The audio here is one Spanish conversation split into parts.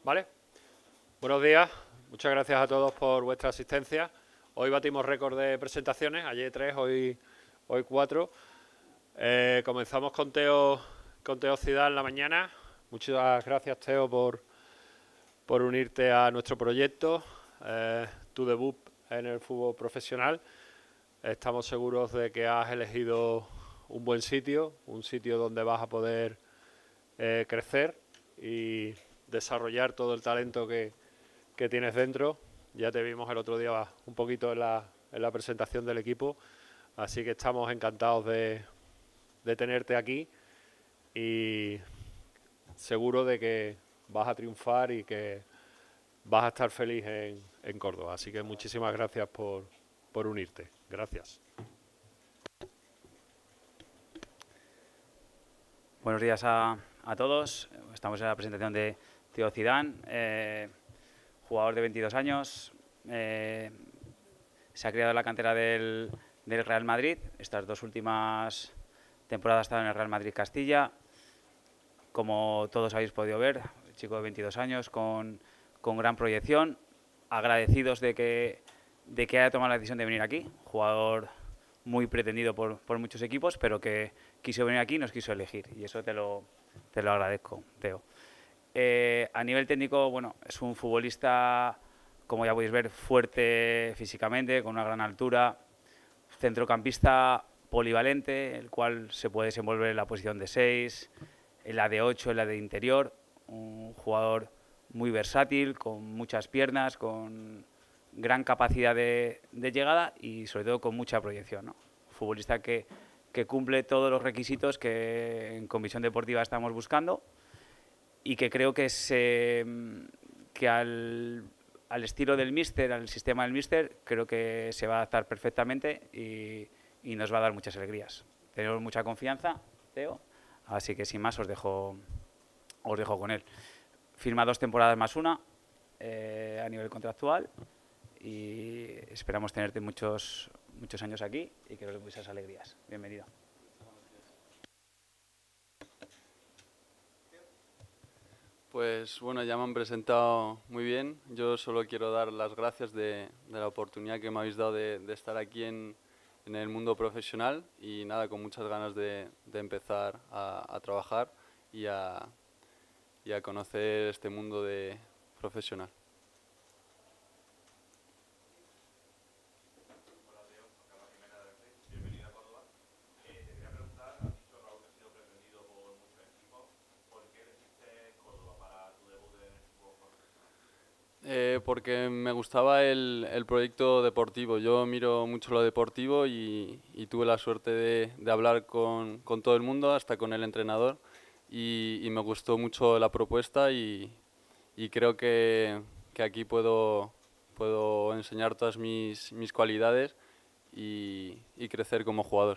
¿Vale? Buenos días, muchas gracias a todos por vuestra asistencia. Hoy batimos récord de presentaciones, ayer 3, hoy 4. Comenzamos con Teo Zidane en la mañana. Muchas gracias, Teo, por unirte a nuestro proyecto, tu debut en el fútbol profesional. Estamos seguros de que has elegido un buen sitio, un sitio donde vas a poder crecer y desarrollar todo el talento que tienes dentro. Ya te vimos el otro día un poquito en la presentación del equipo, así que estamos encantados de tenerte aquí y seguro de que vas a triunfar y que vas a estar feliz en Córdoba. Así que muchísimas gracias por unirte. Gracias. Buenos días a todos. Estamos en la presentación de Teo Zidane, jugador de 22 años. Se ha criado en la cantera del Real Madrid. Estas 2 últimas temporadas ha estado en el Real Madrid Castilla. Como todos habéis podido ver, chico de 22 años con gran proyección. Agradecidos de que haya tomado la decisión de venir aquí. Jugador muy pretendido por muchos equipos, pero que quiso venir aquí y nos quiso elegir. Y eso te lo agradezco, Teo. A nivel técnico, bueno, es un futbolista, como ya podéis ver, fuerte físicamente, con una gran altura. Centrocampista polivalente, el cual se puede desenvolver en la posición de 6, en la de 8, en la de interior. Un jugador muy versátil, con muchas piernas, con gran capacidad de llegada y sobre todo con mucha proyección, ¿no? Futbolista que cumple todos los requisitos que en Comisión Deportiva estamos buscando y que creo que al estilo del míster, al sistema del míster, creo que se va a adaptar perfectamente y nos va a dar muchas alegrías. Tenemos mucha confianza, Teo, así que sin más os dejo con él. Firma 2 temporadas más una a nivel contractual y esperamos tenerte muchos años aquí y que nos dé muchas alegrías. Bienvenido. Pues bueno, ya me han presentado muy bien. Yo solo quiero dar las gracias de la oportunidad que me habéis dado de estar aquí en el mundo profesional y nada, con muchas ganas de empezar a trabajar y a conocer este mundo profesional. Porque me gustaba el proyecto deportivo. Yo miro mucho lo deportivo y tuve la suerte de hablar con todo el mundo, hasta con el entrenador, y me gustó mucho la propuesta y creo que aquí puedo enseñar todas mis cualidades y crecer como jugador.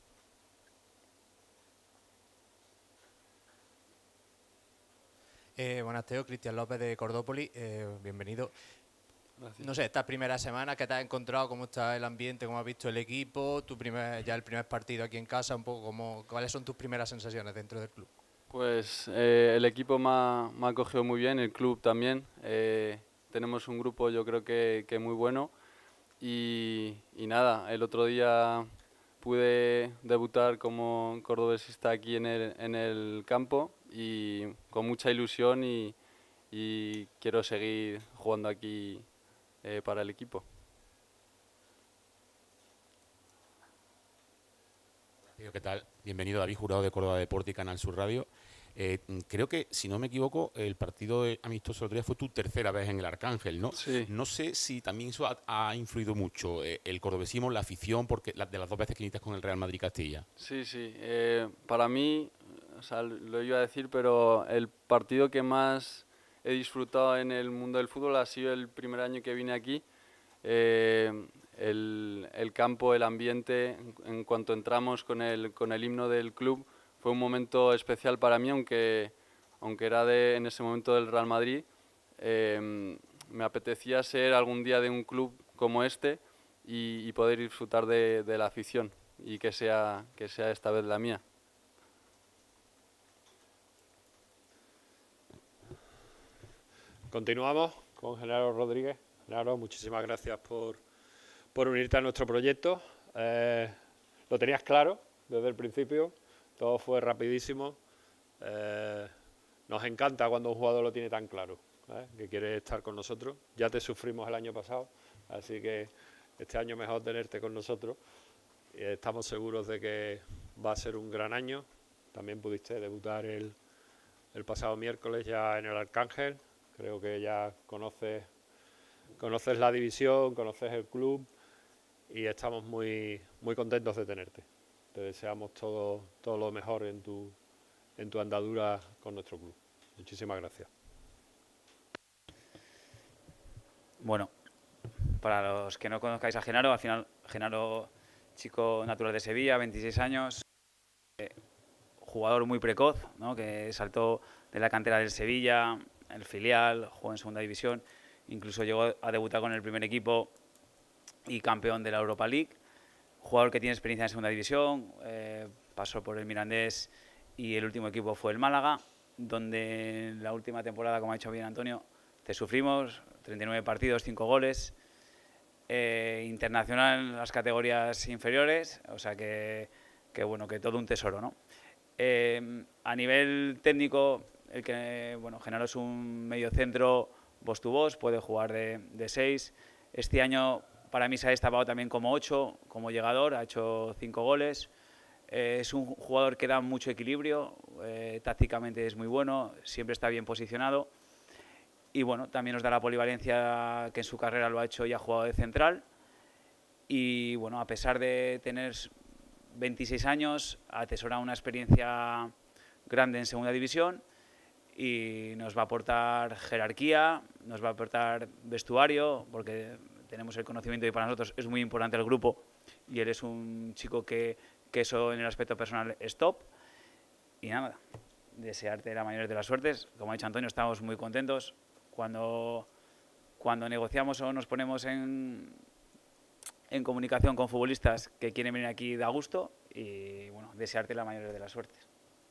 Buenas, Teo. Cristian López de Cordópolis. Bienvenido. Gracias. No sé, estas primeras semanas, ¿qué te has encontrado? ¿Cómo está el ambiente? ¿Cómo has visto el equipo? Ya el primer partido aquí en casa, un poco ¿cuáles son tus primeras sensaciones dentro del club? Pues el equipo me ha acogido muy bien, el club también. Tenemos un grupo yo creo que muy bueno y nada, el otro día pude debutar como cordobesista aquí en el campo y con mucha ilusión y quiero seguir jugando aquí para el equipo. ¿Qué tal? Bienvenido, David Jurado de Córdoba Deporte y Canal Sur Radio. Creo que, si no me equivoco, el partido amistoso el otro día fue tu tercera vez en el Arcángel, ¿no? Sí. No sé si también eso ha influido mucho, el cordobesismo, la afición, porque de las 2 veces que inicias con el Real Madrid Castilla. Sí, sí. Para mí, o sea, lo iba a decir, pero el partido que más he disfrutado en el mundo del fútbol ha sido el primer año que vine aquí. El campo, el ambiente, en cuanto entramos con el himno del club, fue un momento especial para mí, aunque era en ese momento del Real Madrid. Me apetecía ser algún día de un club como este y poder disfrutar de la afición y que sea esta vez la mía. Continuamos con Genaro Rodríguez. Genaro, muchísimas gracias por unirte a nuestro proyecto. Lo tenías claro desde el principio, todo fue rapidísimo. Nos encanta cuando un jugador lo tiene tan claro, que quiere estar con nosotros. Ya te sufrimos el año pasado, así que este año mejor tenerte con nosotros. Estamos seguros de que va a ser un gran año. También pudiste debutar el pasado miércoles ya en el Arcángel. Creo que ya conoces la división, conoces el club y estamos muy contentos de tenerte. Te deseamos todo lo mejor en tu andadura con nuestro club. Muchísimas gracias. Bueno, para los que no conozcáis a Genaro, al final Genaro, chico natural de Sevilla, 26 años, jugador muy precoz, ¿no? Que saltó de la cantera del Sevilla, el filial, jugó en segunda división, incluso llegó a debutar con el primer equipo y campeón de la Europa League. Jugador que tiene experiencia en segunda división, pasó por el Mirandés y el último equipo fue el Málaga, donde en la última temporada, como ha dicho bien Antonio, te sufrimos, 39 partidos, 5 goles, internacional en las categorías inferiores, o sea que bueno, que todo un tesoro, ¿no? A nivel técnico, Genaro es un mediocentro boss to boss, puede jugar de 6. Este año para mí se ha destapado también como 8, como llegador, ha hecho 5 goles. Es un jugador que da mucho equilibrio, tácticamente es muy bueno, siempre está bien posicionado. Y bueno, también nos da la polivalencia que en su carrera lo ha hecho y ha jugado de central. Y bueno, a pesar de tener 26 años, atesora una experiencia grande en segunda división y nos va a aportar jerarquía, nos va a aportar vestuario, porque tenemos el conocimiento y para nosotros es muy importante el grupo y él es un chico que eso en el aspecto personal es top. Y nada, desearte la mayor de las suertes. Como ha dicho Antonio, estamos muy contentos. Cuando negociamos o nos ponemos en comunicación con futbolistas que quieren venir aquí, da gusto y bueno, desearte la mayor de las suertes.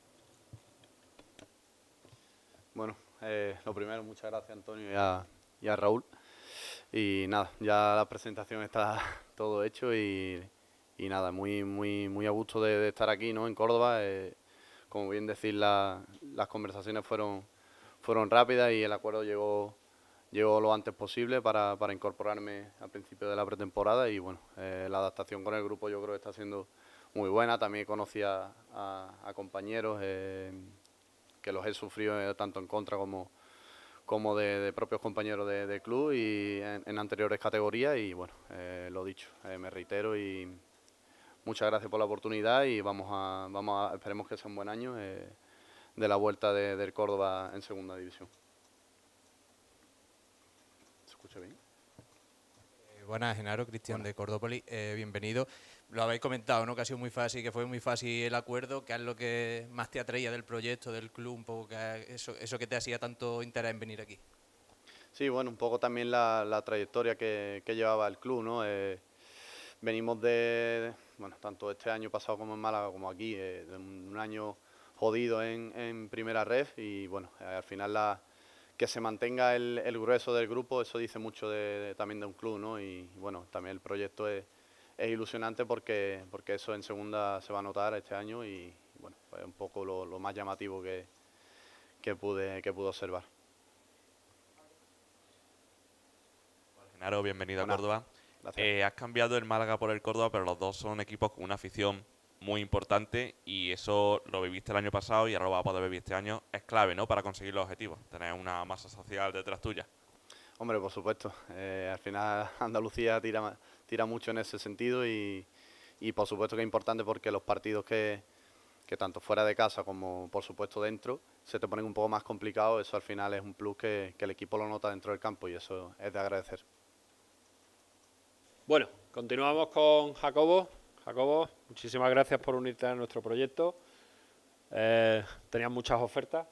Bueno, lo primero, muchas gracias Antonio y a Raúl. Y nada, ya la presentación está todo hecho y nada, muy a gusto de estar aquí, ¿no? En Córdoba. Como bien decís, las conversaciones fueron rápidas y el acuerdo llegó lo antes posible para incorporarme al principio de la pretemporada y bueno, la adaptación con el grupo yo creo que está siendo muy buena. También conocí a compañeros que los he sufrido tanto en contra como de propios compañeros de club y en anteriores categorías y bueno, lo dicho, me reitero y muchas gracias por la oportunidad y esperemos que sea un buen año de la vuelta del Córdoba en segunda división. ¿Se escucha bien? Buenas, Genaro, Cristian Buenas. de Cordópolis, bienvenido. Lo habéis comentado, ¿no? Que ha sido muy fácil, que fue muy fácil el acuerdo, que es lo que más te atraía del proyecto, del club, un poco eso que te hacía tanto interés en venir aquí. Sí, bueno, un poco también la trayectoria que llevaba el club, ¿no? Venimos bueno, tanto este año pasado como en Málaga como aquí, de un año jodido en primera ref y bueno, al final que se mantenga el grueso del grupo, eso dice mucho también de un club, ¿no? Y bueno, también el proyecto es ilusionante porque eso en segunda se va a notar este año y bueno, pues un poco lo más llamativo que pude observar. Genaro, bienvenido a Buenas. Córdoba. Gracias. Has cambiado el Málaga por el Córdoba, pero los dos son equipos con una afición muy importante y eso lo viviste el año pasado y ahora lo vas a poder vivir este año. Es clave, ¿no?, para conseguir los objetivos, tener una masa social detrás tuya. Hombre, por supuesto. Al final Andalucía tira mucho en ese sentido y por supuesto que es importante porque los partidos que tanto fuera de casa como por supuesto dentro se te ponen un poco más complicados. Eso al final es un plus que el equipo lo nota dentro del campo y eso es de agradecer. Bueno, continuamos con Jacobo. Jacobo, muchísimas gracias por unirte a nuestro proyecto. Tenías muchas ofertas,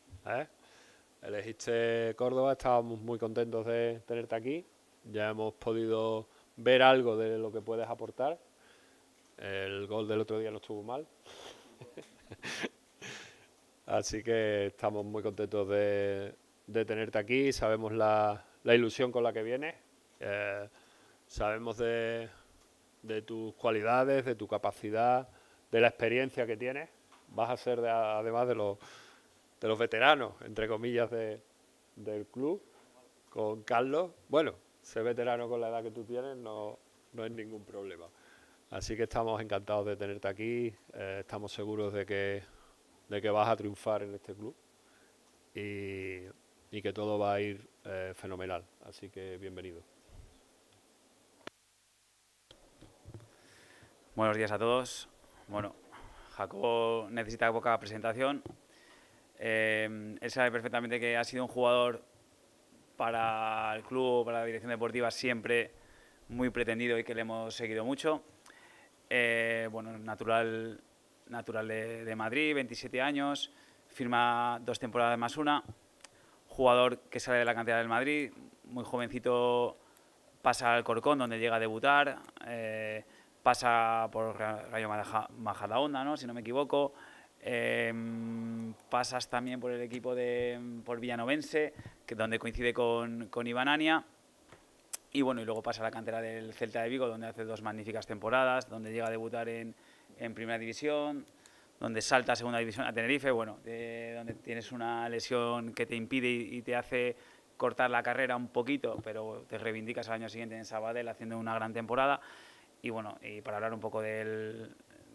elegiste Córdoba, estábamos muy contentos de tenerte aquí. Ya hemos podido ver algo de lo que puedes aportar. El gol del otro día no estuvo mal. Así que estamos muy contentos de de tenerte aquí, sabemos la ilusión con la que vienes, sabemos de tus cualidades, de tu capacidad, de la experiencia que tienes. Vas a ser, además de los veteranos, entre comillas, del club, con Carlos. Bueno, ser veterano con la edad que tú tienes no es ningún problema. Así que estamos encantados de tenerte aquí, estamos seguros de que vas a triunfar en este club y que todo va a ir fenomenal. Así que bienvenido. Buenos días a todos. Bueno, Jacobo necesita poca presentación. Él sabe perfectamente que ha sido un jugador para el club, para la dirección deportiva, siempre muy pretendido y que le hemos seguido mucho. Bueno, natural de Madrid, 27 años, firma 2 temporadas más una. Jugador que sale de la cantera del Madrid, muy jovencito, pasa al Corcón, donde llega a debutar. Pasa por Rayo Majadahonda, ¿no?, si no me equivoco. Pasas también por el equipo por Villanovense, donde coincide con Iván Ania. Y bueno, y luego pasa a la cantera del Celta de Vigo, donde hace 2 magníficas temporadas, donde llega a debutar en Primera División, donde salta a Segunda División a Tenerife, bueno, donde tienes una lesión que te impide y te hace cortar la carrera un poquito, pero te reivindicas al año siguiente en Sabadell haciendo una gran temporada. Y bueno, y para hablar un poco del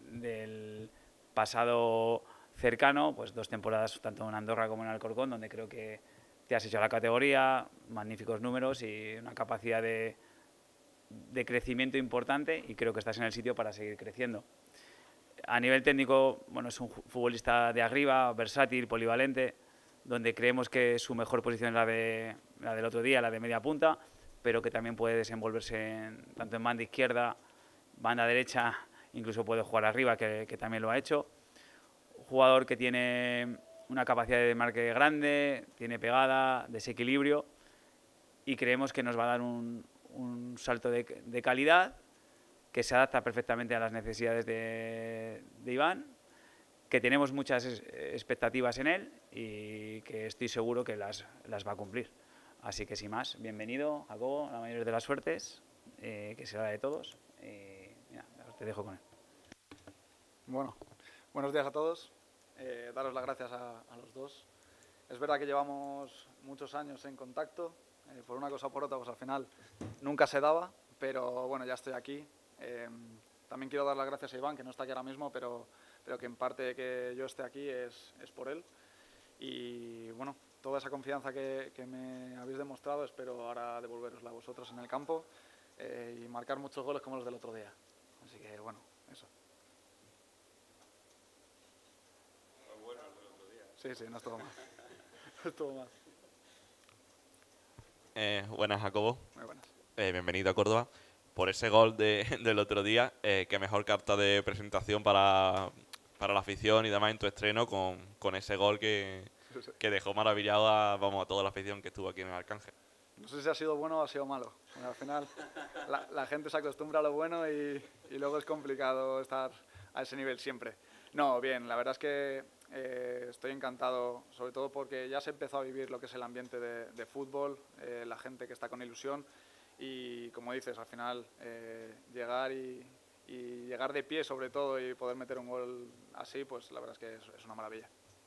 pasado cercano, pues 2 temporadas tanto en Andorra como en Alcorcón, donde creo que te has hecho a la categoría, magníficos números y una capacidad de crecimiento importante, y creo que estás en el sitio para seguir creciendo. A nivel técnico, bueno, es un futbolista de arriba, versátil, polivalente, donde creemos que su mejor posición es la del otro día, la de media punta, pero que también puede desenvolverse tanto en banda izquierda, banda derecha, incluso puede jugar arriba, que también lo ha hecho. Un jugador que tiene una capacidad de marque grande, tiene pegada, desequilibrio, y creemos que nos va a dar un salto de calidad que se adapta perfectamente a las necesidades de Iván, que tenemos muchas expectativas en él y que estoy seguro que las va a cumplir. Así que sin más, bienvenido, Jacobo, la mayor de las suertes, que será de todos. Mira, te dejo con él. Bueno, buenos días a todos. Daros las gracias a los dos. Es verdad que llevamos muchos años en contacto, por una cosa o por otra, pues al final nunca se daba, pero bueno, ya estoy aquí. También quiero dar las gracias a Iván, que no está aquí ahora mismo, pero que en parte que yo esté aquí es por él. Y bueno, toda esa confianza que me habéis demostrado, espero ahora devolverosla a vosotros en el campo y marcar muchos goles como los del otro día. Así que bueno, eso. Sí, no estuvo mal. No estuvo mal. Buenas, Jacobo. Muy buenas. Bienvenido a Córdoba. Por ese gol del otro día, qué mejor carta de presentación para la afición y demás en tu estreno con ese gol que dejó maravillado a toda la afición que estuvo aquí en el Arcángel. No sé si ha sido bueno o ha sido malo. Bueno, al final la gente se acostumbra a lo bueno y luego es complicado estar a ese nivel siempre. No, bien, la verdad es que estoy encantado, sobre todo porque ya se empezó a vivir lo que es el ambiente de fútbol, la gente que está con ilusión y, como dices, al final llegar y llegar de pie sobre todo y poder meter un gol así, pues la verdad es que es una maravilla.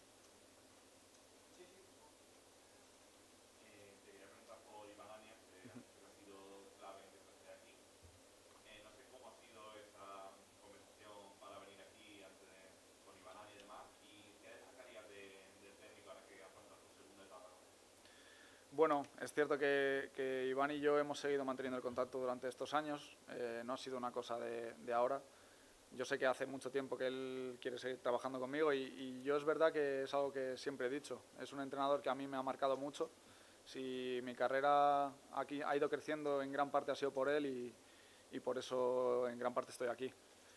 Bueno, es cierto que Iván y yo hemos seguido manteniendo el contacto durante estos años, no ha sido una cosa de ahora. Yo sé que hace mucho tiempo que él quiere seguir trabajando conmigo y yo es verdad que es algo que siempre he dicho. Es un entrenador que a mí me ha marcado mucho. Si mi carrera aquí ha ido creciendo, en gran parte ha sido por él y por eso en gran parte estoy aquí.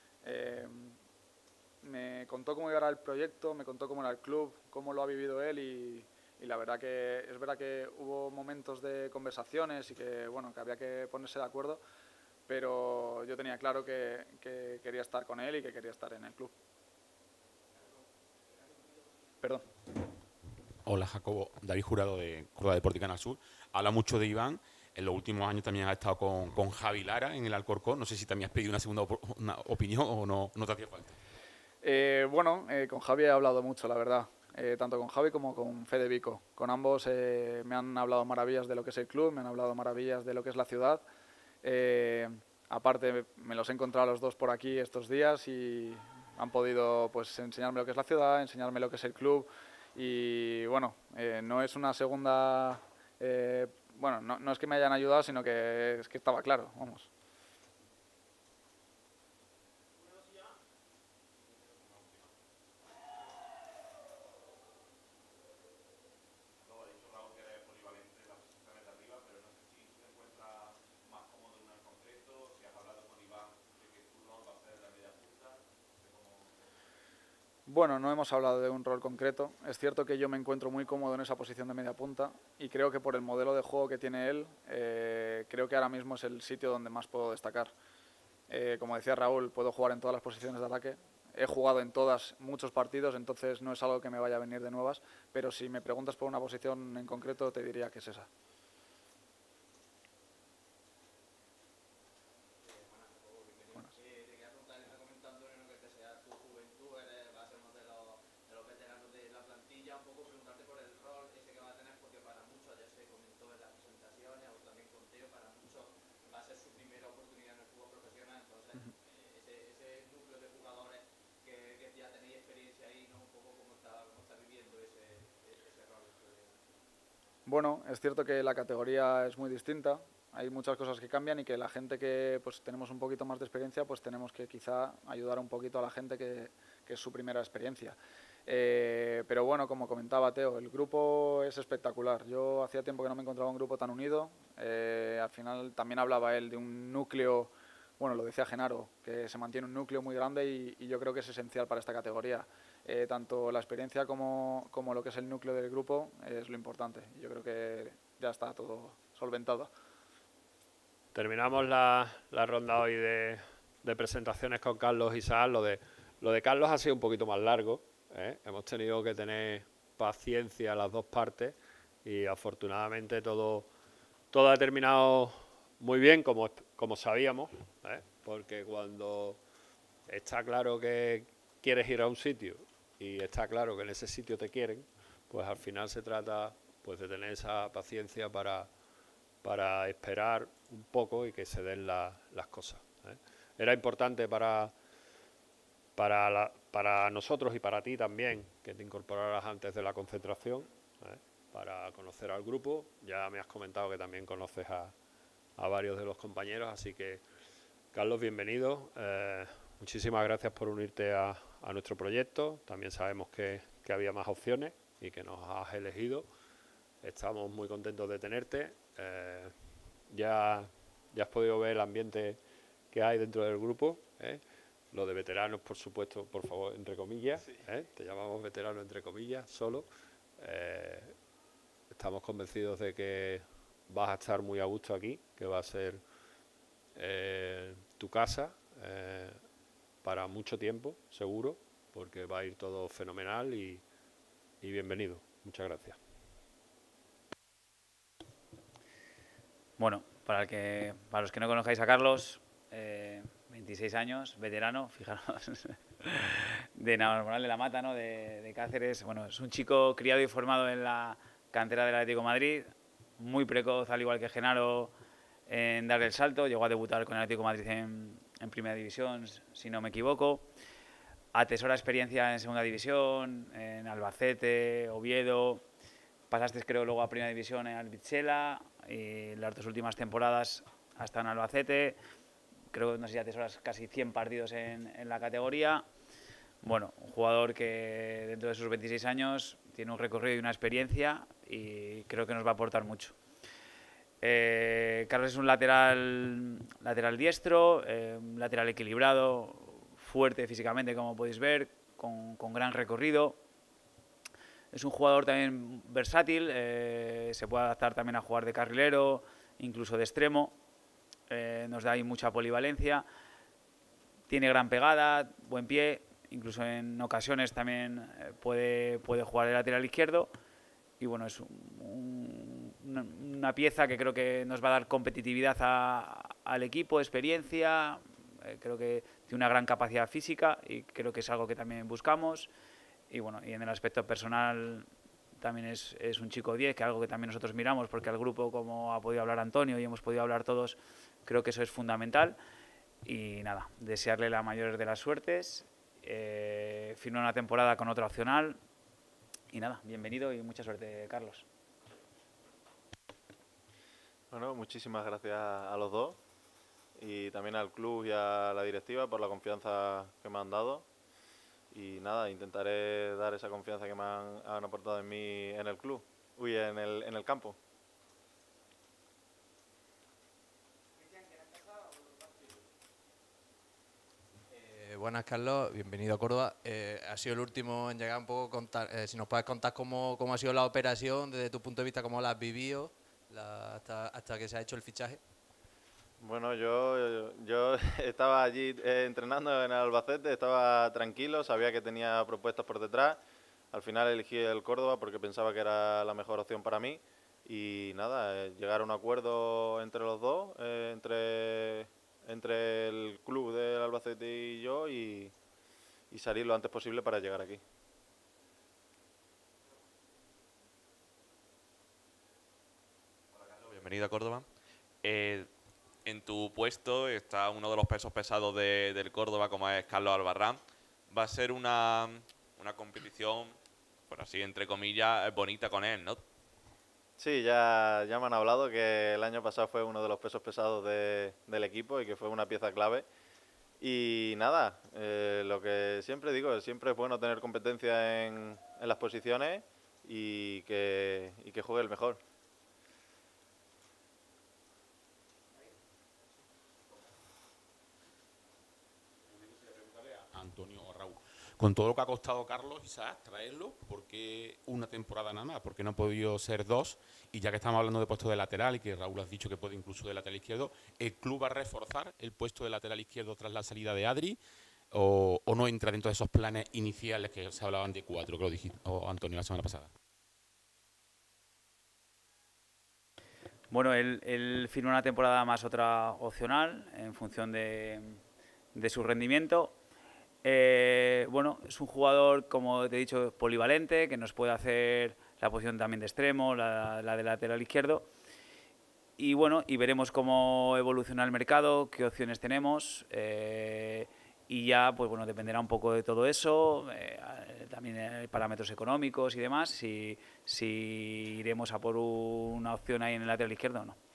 Me contó cómo iba el proyecto, me contó cómo era el club, cómo lo ha vivido él y la verdad que es verdad que hubo momentos de conversaciones y que bueno, que había que ponerse de acuerdo, pero yo tenía claro que quería estar con él y que quería estar en el club. Perdón. Hola Jacobo, David Jurado de Córdoba Deportiva Canal Sur. Habla mucho de Iván. En los últimos años también ha estado con Javi Lara en el Alcorcón. No sé si también has pedido una segunda una opinión o no te hacía falta. Con Javi he hablado mucho, la verdad. Tanto con Javi como con Fede Vico. Con ambos me han hablado maravillas de lo que es el club, me han hablado maravillas de lo que es la ciudad. Aparte, me los he encontrado a los dos por aquí estos días y han podido pues enseñarme lo que es la ciudad, enseñarme lo que es el club. Y bueno, no es una segunda... no es que me hayan ayudado, sino que es que estaba claro, vamos. Bueno, no hemos hablado de un rol concreto. Es cierto que yo me encuentro muy cómodo en esa posición de media punta y creo que por el modelo de juego que tiene él, creo que ahora mismo es el sitio donde más puedo destacar. Como decía Raúl, puedo jugar en todas las posiciones de ataque. He jugado en todas muchos partidos, entonces no es algo que me vaya a venir de nuevas, pero si me preguntas por una posición en concreto, te diría que es esa. Bueno, es cierto que la categoría es muy distinta, hay muchas cosas que cambian y que la gente que pues tenemos un poquito más de experiencia, pues tenemos que quizá ayudar un poquito a la gente que es su primera experiencia. Pero bueno, como comentaba Teo, el grupo es espectacular. Yo hacía tiempo que no me encontraba un grupo tan unido. Al final también hablaba él de un núcleo, bueno, lo decía Genaro, que se mantiene un núcleo muy grande y yo creo que es esencial para esta categoría. Tanto la experiencia como lo que es el núcleo del grupo es lo importante. Yo creo que ya está todo solventado. Terminamos la ronda hoy de presentaciones con Carlos y Saad. Lo de Carlos ha sido un poquito más largo, ¿eh? Hemos tenido que tener paciencia las dos partes y afortunadamente todo ha terminado muy bien, como sabíamos, ¿eh? Porque cuando está claro que quieres ir a un sitio y está claro que en ese sitio te quieren, pues al final se trata pues de tener esa paciencia para esperar un poco y que se den las cosas, ¿eh? Era importante para nosotros y para ti también que te incorporaras antes de la concentración, ¿eh? Para conocer al grupo. Ya me has comentado que también conoces a varios de los compañeros, así que Carlos, bienvenido. Muchísimas gracias por unirte a nuestro proyecto. También sabemos que había más opciones y que nos has elegido. Estamos muy contentos de tenerte. Ya has podido ver el ambiente que hay dentro del grupo, ¿eh? Lo de veteranos, por supuesto, por favor, entre comillas, sí. Te llamamos veterano entre comillas, solo. Estamos convencidos de que vas a estar muy a gusto aquí, que va a ser tu casa para mucho tiempo, seguro, porque va a ir todo fenomenal y bienvenido. Muchas gracias. Bueno, para los que no conozcáis a Carlos, 26 años, veterano, fijaros, de Navalmoral de la Mata, ¿no? de Cáceres. Bueno, es un chico criado y formado en la cantera del Atlético de Madrid, muy precoz, al igual que Genaro, en dar el salto. Llegó a debutar con el Atlético de Madrid en Primera División, si no me equivoco. Atesora experiencia en Segunda División, en Albacete, Oviedo. Pasaste, creo, luego a Primera División en Albichela, y las dos últimas temporadas hasta en Albacete. Creo, no sé si atesoras casi 100 partidos en la categoría. Bueno, un jugador que dentro de sus 26 años tiene un recorrido y una experiencia y creo que nos va a aportar mucho. Carlos es un lateral diestro, lateral equilibrado, fuerte físicamente, como podéis ver, con gran recorrido. Es un jugador también versátil, se puede adaptar también a jugar de carrilero, incluso de extremo. Nos da ahí mucha polivalencia. Tiene gran pegada, buen pie, incluso en ocasiones también puede jugar de lateral izquierdo. bueno, es una pieza que creo que nos va a dar competitividad al equipo, experiencia, creo que tiene una gran capacidad física y creo que es algo que también buscamos. Y bueno, y en el aspecto personal también es un chico 10, que es algo que también nosotros miramos, porque al grupo, como ha podido hablar Antonio y hemos podido hablar todos, creo que eso es fundamental. Y nada, desearle la mayor de las suertes, firmar una temporada con otra opcional y nada, bienvenido y mucha suerte, Carlos. Bueno, muchísimas gracias a los dos y también al club y a la directiva por la confianza que me han dado. Y nada, intentaré dar esa confianza que me han aportado en mí en el club, en el campo. Buenas, Carlos, bienvenido a Córdoba. Ha sido el último en llegar un poco, si nos puedes contar cómo ha sido la operación desde tu punto de vista, cómo la has vivido hasta que se ha hecho el fichaje. Bueno, yo estaba allí entrenando en el Albacete, estaba tranquilo, sabía que tenía propuestas por detrás. Al final elegí el Córdoba porque pensaba que era la mejor opción para mí. Y nada, llegar a un acuerdo entre los dos, entre el club del Albacete y yo, y salir lo antes posible para llegar aquí. Hola, Carlos, bienvenido a Córdoba. En tu puesto está uno de los pesos pesados del Córdoba, como es Carlos Albarrán. Va a ser una competición, por así entre comillas, bonita con él, ¿no? Sí, ya me han hablado que el año pasado fue uno de los pesos pesados del equipo y que fue una pieza clave. Y nada, lo que siempre digo, siempre es bueno tener competencia en las posiciones y que juegue el mejor. Antonio o Raúl. Con todo lo que ha costado Carlos, quizás traerlo, ¿por qué una temporada nada más? ¿Por qué no ha podido ser dos? Y ya que estamos hablando de puesto de lateral y que Raúl has dicho que puede incluso de lateral izquierdo, ¿el club va a reforzar el puesto de lateral izquierdo tras la salida de Adri? ¿O no entra dentro de esos planes iniciales que se hablaban de 4, que lo dijiste, Antonio, la semana pasada? Bueno, él firmó una temporada más otra opcional en función de su rendimiento. Bueno, es un jugador, como te he dicho, polivalente, que nos puede hacer la posición también de extremo, la de lateral izquierdo. Y bueno, y veremos cómo evoluciona el mercado, qué opciones tenemos. Y ya, pues bueno, dependerá un poco de todo eso, también parámetros económicos y demás, si iremos a por una opción ahí en el lateral izquierdo o no.